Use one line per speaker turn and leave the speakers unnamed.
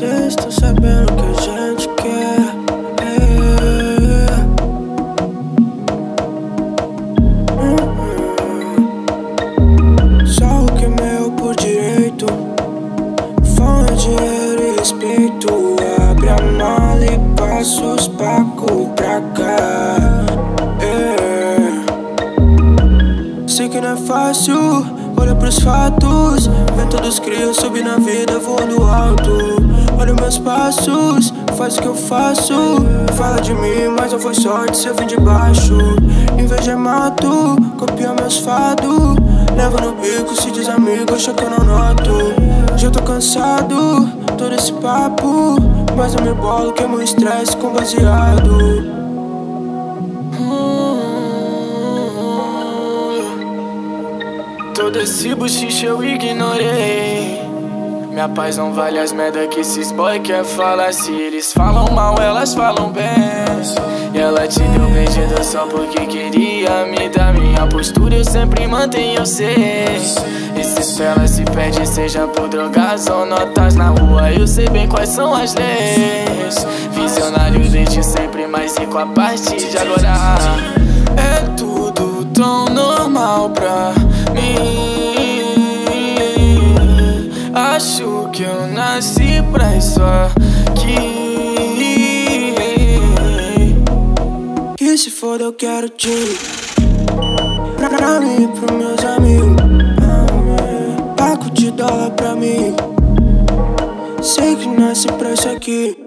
Cês estão sabendo o que a gente quer. Só o que é meu por direito. Fome, dinheiro e respeito. Abre a mala e passa os pacos pra cá. Sei que não é fácil, olha pros fatos. Vento dos crios, subi na vida voando alto. Olha meus passos, faz o que eu faço. Fala de mim, mas não foi sorte se eu vim de baixo. Inveja é mato, copia meus fados. Leva no bico, se diz amigo, acha que eu não noto. Já tô cansado, todo esse papo. Mas eu me bolo, queimo o estresse com baseado.
Todo esse buchiche eu ignorei. Minha paz não vale as merda que esses boy quer falar. Se eles falam mal, elas falam bem. E ela te deu beijada só porque queria me dar. Minha postura eu sempre mantenho, eu sei. E se ela se perde, seja por drogas ou notas na rua, eu sei bem quais são as leis. Visionário desde sempre, mas rico a partir de agora. É tudo tão normal pra mim. Acho que eu nasci pra isso aqui.
E se for eu quero te pra mim e pros meus amigos. Paco de dólar pra mim. Sei que nasci pra isso aqui.